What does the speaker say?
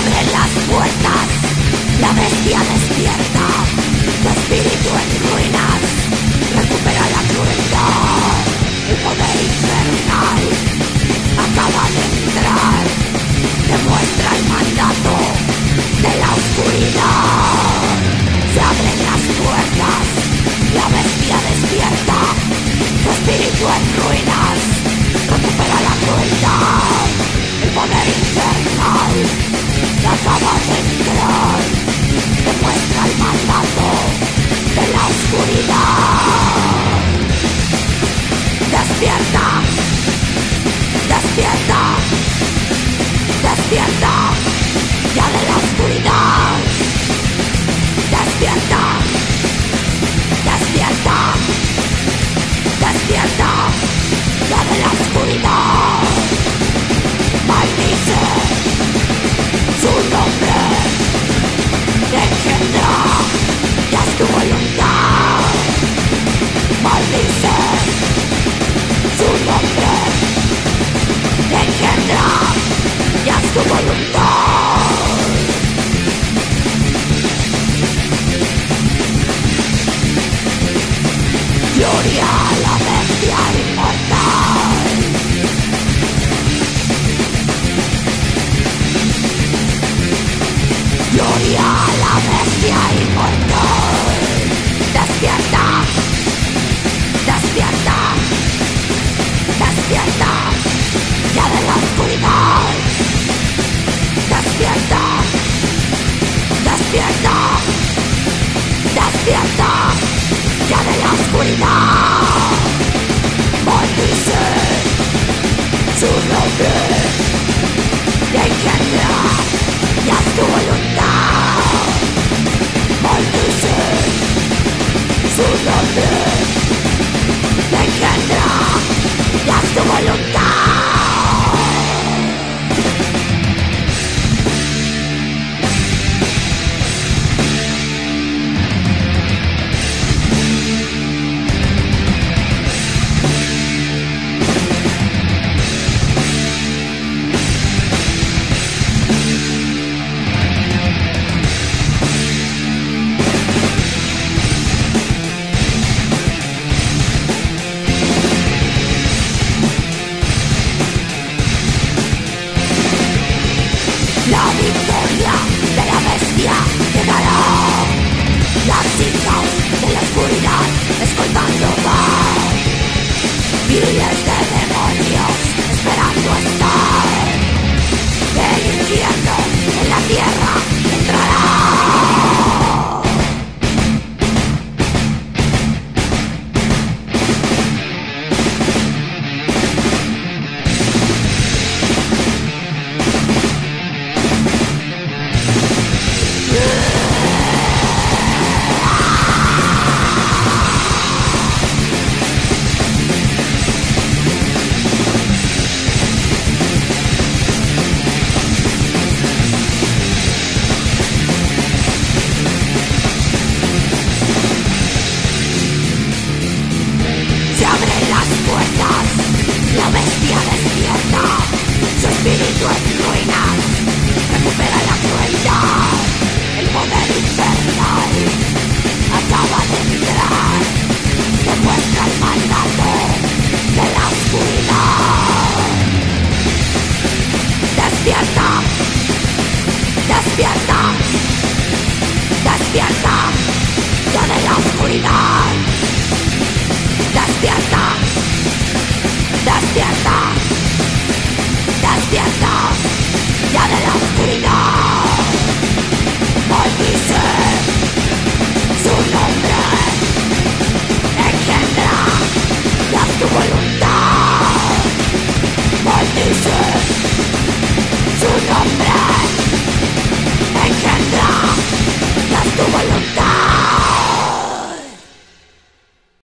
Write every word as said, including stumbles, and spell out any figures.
abren las puertas, la bestia despierta, tu espíritu en ruinas, recupera la crueldad, el poder infernal acaba de entrar, demuestra el mandato de la oscuridad. Se abren las puertas, la bestia despierta, tu espíritu en ruinas, recupera la crueldad, el poder infernal acaba de entrar, demuestra el mandato de la oscuridad. Despierta, despierta, despierta, ya de la oscuridad. Despierta, despierta, despierta, ya de la oscuridad. Maldice su nombre, engendra ya es tu voluntad. Maldice su nombre, engendra ya es tu voluntad. Gloria a la bestia inmortal. Gloria a la bestia inmortal. Despierta, despierta, despierta, ya de la oscuridad. Despierta, despierta, despierta, ya de la oscuridad. Maldice su nombre, engendra ya es tu voluntad. Maldice su nombre, engendra ya es tu voluntad. La victoria de la bestia llegará. Las cintas de la oscuridad escoltando va. Miles de demonios esperando estar.